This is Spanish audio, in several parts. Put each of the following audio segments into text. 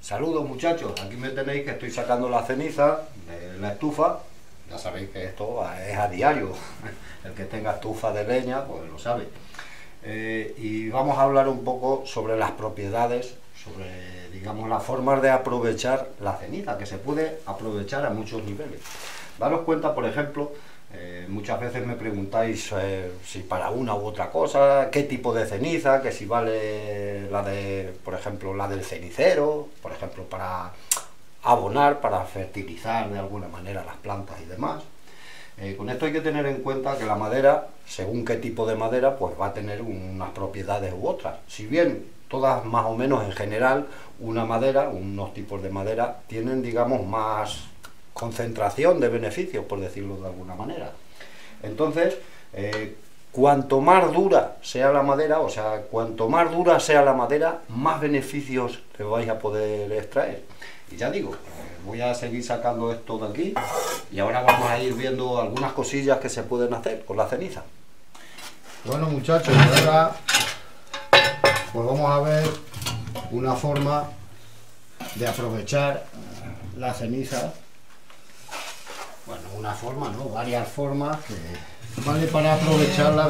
Saludos muchachos, aquí me tenéis que estoy sacando la ceniza de la estufa. Ya sabéis que esto es a diario, el que tenga estufa de leña pues lo sabe. Y vamos a hablar un poco sobre las propiedades, sobre digamos las formas de aprovechar la ceniza, que se puede aprovechar a muchos niveles. Daros cuenta, por ejemplo, muchas veces me preguntáis si para una u otra cosa, qué tipo de ceniza, que si vale la de, por ejemplo, la del cenicero, por ejemplo, para abonar, para fertilizar de alguna manera las plantas y demás. Con esto hay que tener en cuenta que la madera, según qué tipo de madera, pues va a tener unas propiedades u otras. Si bien todas más o menos en general, una madera, unos tipos de madera, tienen digamos más concentración de beneficios, por decirlo de alguna manera. Entonces, cuanto más dura sea la madera, o sea, cuanto más dura sea la madera, más beneficios le vais a poder extraer. Y ya digo, voy a seguir sacando esto de aquí y ahora vamos a ir viendo algunas cosillas que se pueden hacer con la ceniza. Bueno muchachos, ahora pues vamos a ver una forma de aprovechar la ceniza. Bueno, una forma, ¿no? Varias formas que vale para aprovecharla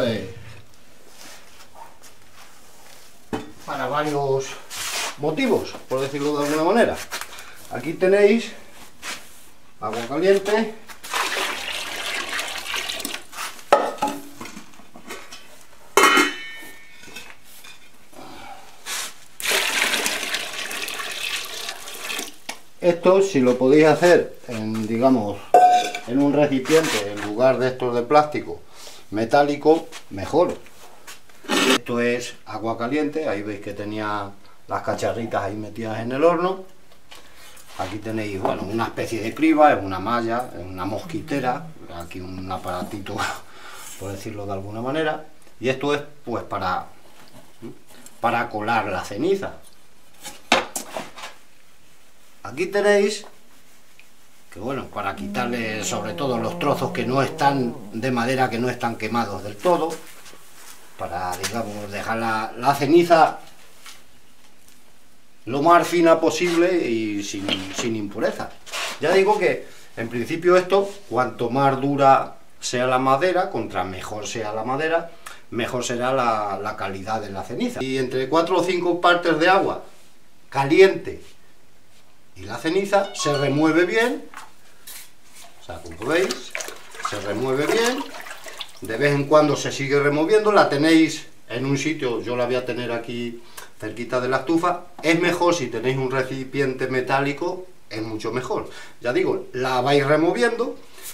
para varios motivos, por decirlo de alguna manera. Aquí tenéis agua caliente. Esto, si lo podéis hacer en, digamos, en un recipiente en lugar de estos de plástico metálico, mejor. Esto es agua caliente, ahí veis que tenía las cacharritas ahí metidas en el horno. Aquí tenéis, bueno, una especie de criba, es una malla, es una mosquitera, aquí un aparatito, por decirlo de alguna manera. Y esto es pues para colar la ceniza. Aquí tenéis que bueno, para quitarle sobre todo los trozos que no están de madera, que no están quemados del todo, para digamos dejar la ceniza lo más fina posible y sin impureza. Ya digo que en principio esto, cuanto más dura sea la madera, contra mejor sea la madera, mejor será la calidad de la ceniza. Y entre 4 o 5 partes de agua caliente y la ceniza se remueve bien, o sea, como veis, se remueve bien, de vez en cuando se sigue removiendo, la tenéis en un sitio, yo la voy a tener aquí cerquita de la estufa. Es mejor si tenéis un recipiente metálico, es mucho mejor. Ya digo, la vais removiendo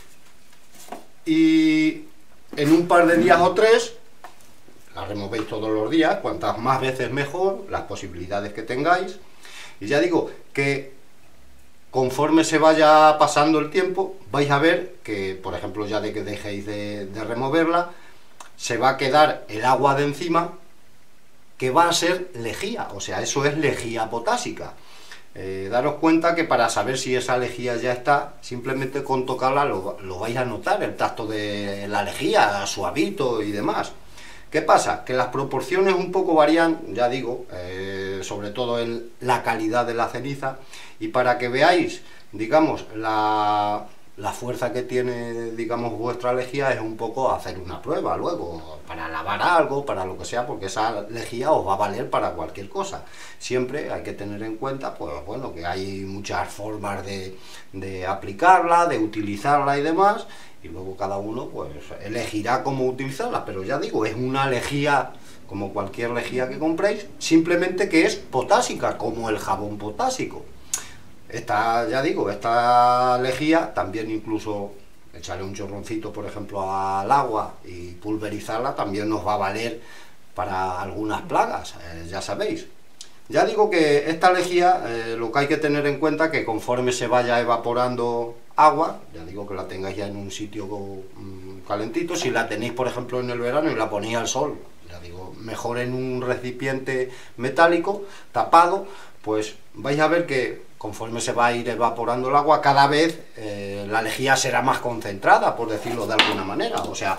y en un par de días o 3, la removéis todos los días, cuantas más veces mejor, las posibilidades que tengáis. Y ya digo que conforme se vaya pasando el tiempo, vais a ver que, por ejemplo, ya de que dejéis de removerla, se va a quedar el agua de encima, que va a ser lejía, o sea, eso es lejía potásica. Daros cuenta que para saber si esa lejía ya está, simplemente con tocarla lo vais a notar, el tacto de la lejía, suavito y demás. ¿Qué pasa? Que las proporciones un poco varían, ya digo, sobre todo en la calidad de la ceniza, y para que veáis, digamos, la fuerza que tiene, digamos, vuestra lejía, es un poco hacer una prueba luego, para lavar algo, para lo que sea, porque esa lejía os va a valer para cualquier cosa. Siempre hay que tener en cuenta, pues bueno, que hay muchas formas de aplicarla, de utilizarla y demás, y luego cada uno pues elegirá cómo utilizarla, pero ya digo, es una lejía como cualquier lejía que compréis, simplemente que es potásica, como el jabón potásico. Esta, ya digo, esta lejía también, incluso echarle un chorroncito, por ejemplo, al agua y pulverizarla, también nos va a valer para algunas plagas, ya sabéis. Ya digo que esta lejía, lo que hay que tener en cuenta, que conforme se vaya evaporando agua, ya digo que la tengáis ya en un sitio calentito. Si la tenéis, por ejemplo, en el verano y la ponéis al sol, ya digo, mejor en un recipiente metálico, tapado, pues vais a ver que conforme se va a ir evaporando el agua, cada vez la lejía será más concentrada, por decirlo de alguna manera. O sea,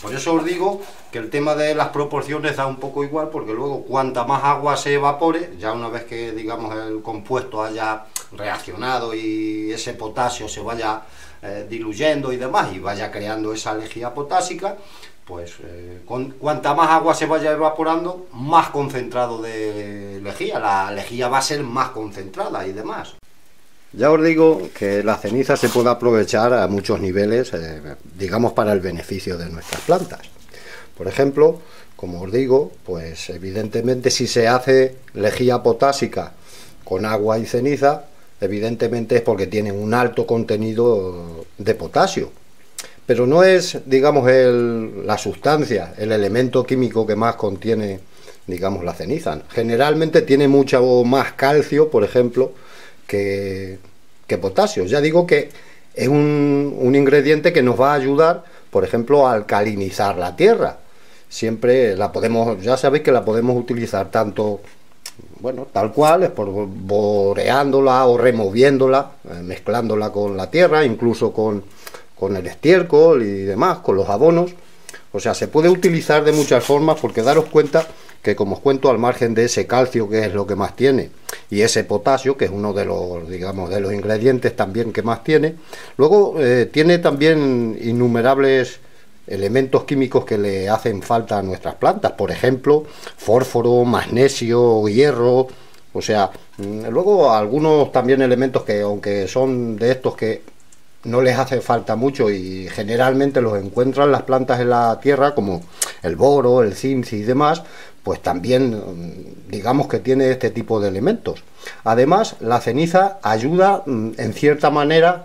Por eso os digo que el tema de las proporciones da un poco igual, porque luego cuanta más agua se evapore, ya una vez que digamos el compuesto haya reaccionado y ese potasio se vaya diluyendo y demás y vaya creando esa lejía potásica, pues cuanta más agua se vaya evaporando, más concentrado de lejía, la lejía va a ser más concentrada y demás. Ya os digo que la ceniza se puede aprovechar a muchos niveles, digamos, para el beneficio de nuestras plantas. Por ejemplo, como os digo, pues evidentemente si se hace lejía potásica con agua y ceniza, evidentemente es porque tienen un alto contenido de potasio. Pero no es, digamos, la sustancia, el elemento químico que más contiene, digamos, la ceniza. Generalmente tiene mucho más calcio, por ejemplo, que potasio. Ya digo que es un ingrediente que nos va a ayudar, por ejemplo, a alcalinizar la tierra. Siempre la podemos, ya sabéis que la podemos utilizar tanto, bueno, tal cual, es por boreándola o removiéndola, mezclándola con la tierra, incluso con el estiércol y demás, con los abonos. O sea, se puede utilizar de muchas formas, porque daros cuenta que, como os cuento, al margen de ese calcio, que es lo que más tiene, y ese potasio, que es uno de los, digamos, de los ingredientes también que más tiene, luego tiene también innumerables elementos químicos que le hacen falta a nuestras plantas, por ejemplo, fósforo, magnesio, hierro. O sea, luego algunos también elementos que, aunque son de estos que no les hace falta mucho y generalmente los encuentran las plantas en la tierra, como el boro, el zinc y demás, pues también digamos que tiene este tipo de elementos. Además, la ceniza ayuda en cierta manera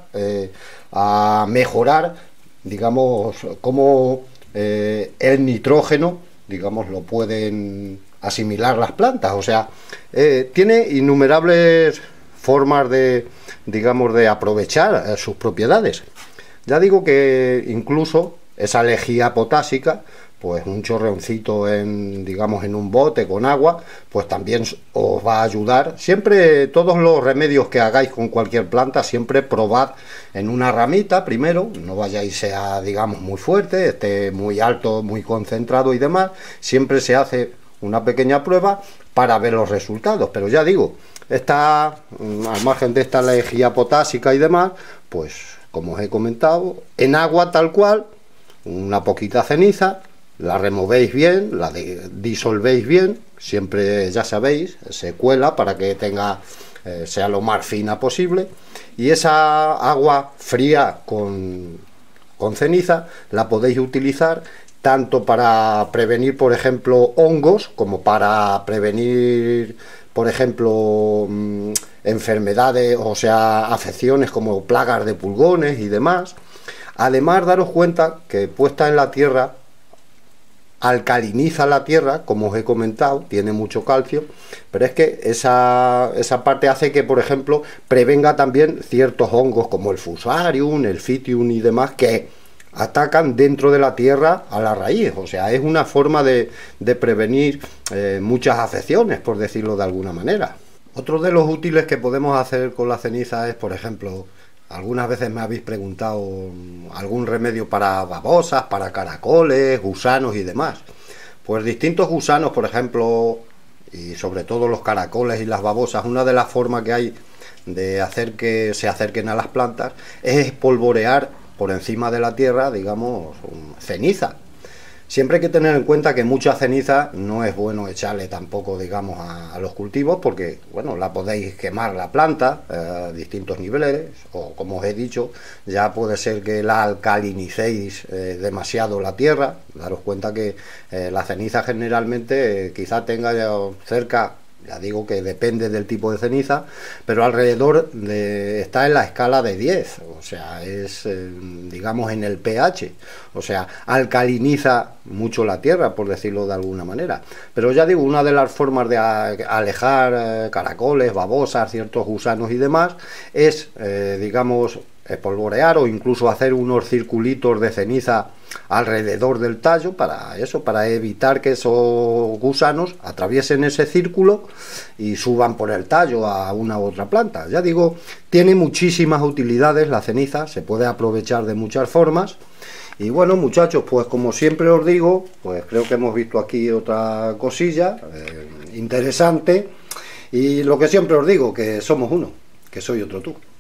a mejorar, digamos, cómo el nitrógeno, digamos, lo pueden asimilar las plantas. O sea, tiene innumerables formas de, digamos, de aprovechar sus propiedades. Ya digo que incluso esa lejía potásica, pues un chorreoncito en, digamos, en un bote con agua, pues también os va a ayudar. Siempre, todos los remedios que hagáis con cualquier planta, siempre probad en una ramita primero, no vayáis a, digamos, muy fuerte, esté muy alto, muy concentrado y demás. Siempre se hace una pequeña prueba para ver los resultados, pero ya digo, esta, al margen de esta lejía potásica y demás, pues como os he comentado, en agua tal cual, una poquita ceniza, la removéis bien, la disolvéis bien, siempre ya sabéis, se cuela para que tenga, sea lo más fina posible, y esa agua fría con ceniza la podéis utilizar tanto para prevenir, por ejemplo, hongos, como para prevenir, por ejemplo, enfermedades, o sea, afecciones como plagas de pulgones y demás. Además, daros cuenta que puesta en la tierra, alcaliniza la tierra, como os he comentado, tiene mucho calcio, pero es que esa parte hace que, por ejemplo, prevenga también ciertos hongos como el fusarium, el phytium y demás, que atacan dentro de la tierra a la raíz. O sea, es una forma de prevenir muchas afecciones, por decirlo de alguna manera. Otro de los útiles que podemos hacer con la ceniza es, por ejemplo, algunas veces me habéis preguntado algún remedio para babosas, para caracoles, gusanos y demás. Pues distintos gusanos, por ejemplo, y sobre todo los caracoles y las babosas, una de las formas que hay de hacer que se acerquen a las plantas es espolvorear por encima de la tierra, digamos, ceniza. Siempre hay que tener en cuenta que mucha ceniza no es bueno echarle tampoco, digamos, a los cultivos, porque, bueno, la podéis quemar la planta a distintos niveles, o como os he dicho, ya puede ser que la alcalinicéis demasiado la tierra. Daros cuenta que la ceniza generalmente quizá tenga cerca, ya digo que depende del tipo de ceniza, pero alrededor está en la escala de 10, o sea, es, digamos, en el pH, o sea, alcaliniza mucho la tierra, por decirlo de alguna manera. Pero ya digo, una de las formas de alejar caracoles, babosas, ciertos gusanos y demás, es, digamos, espolvorear o incluso hacer unos circulitos de ceniza alrededor del tallo, para eso, para evitar que esos gusanos atraviesen ese círculo y suban por el tallo a una u otra planta. Ya digo, tiene muchísimas utilidades la ceniza, se puede aprovechar de muchas formas, Y bueno, muchachos, pues como siempre os digo, pues creo que hemos visto aquí otra cosilla interesante, y lo que siempre os digo, que somos uno, que soy otro tú.